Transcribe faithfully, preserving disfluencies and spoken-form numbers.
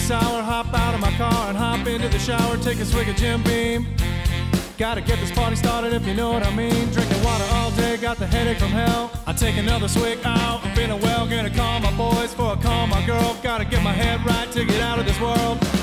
sour, hop out of my car and hop into the shower, take a swig of Jim Beam. Gotta get this party started if you know what I mean. Drinking water all day, got the headache from hell. I take another swig out, I'm feeling well. Gonna call my boys for a call my girl. Gotta get my head right to get out of this world.